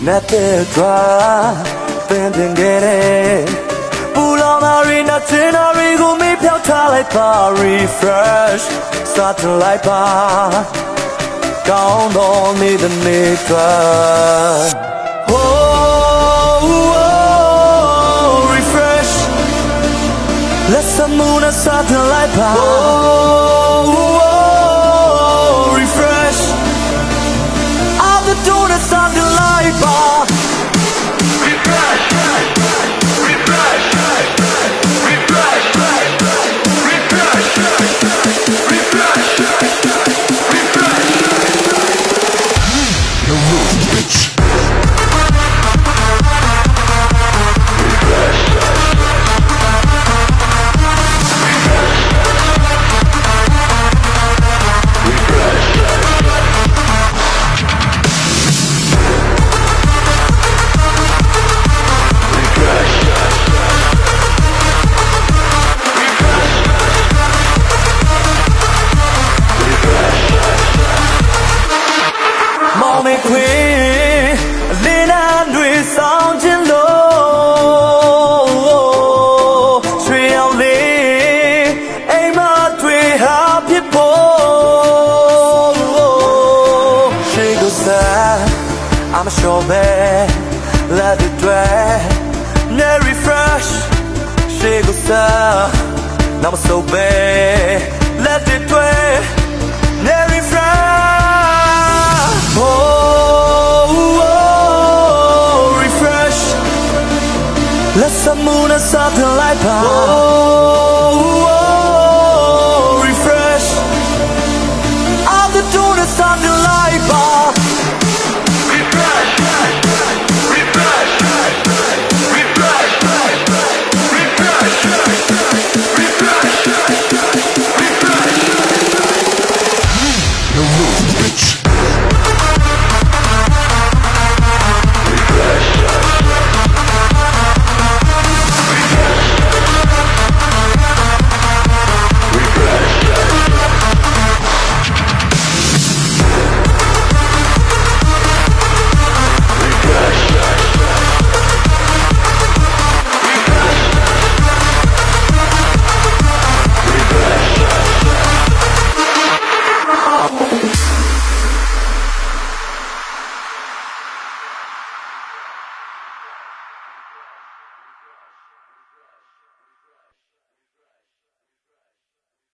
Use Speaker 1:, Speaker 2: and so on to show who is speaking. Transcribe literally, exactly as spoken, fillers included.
Speaker 1: Nothing dry, bending get it. Pull on a rina, tina, rigo, me, pelta like bar, refresh, satellite bar. Count on me, the nitra. Oh, oh, refresh. Let's the moon a satellite bar. Oh, oh, refresh. I'll be doing a satellite bar. Refresh, refresh, refresh, refresh, refresh, refresh.
Speaker 2: No rules, bitch.
Speaker 1: Mommy queen, Lina Nui Song Jin Lo, Sri Ao Li, Aima Tui Happy Po. She goes there, I'm sure bad, let it dry, ne refresh. She goes there, now I'm so bad, let it dry, ne refresh. Oh, oh, refresh. Let the moon and satellite power. Oh,